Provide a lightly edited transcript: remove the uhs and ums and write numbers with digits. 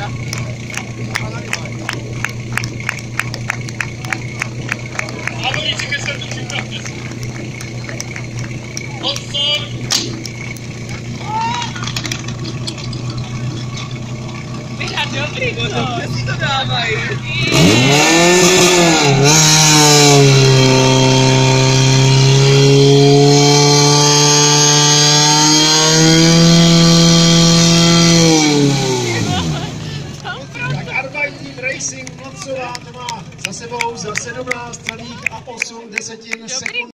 Závodníci ke startu připravte se. Pozor! Dobrý, no, kde si to dávají?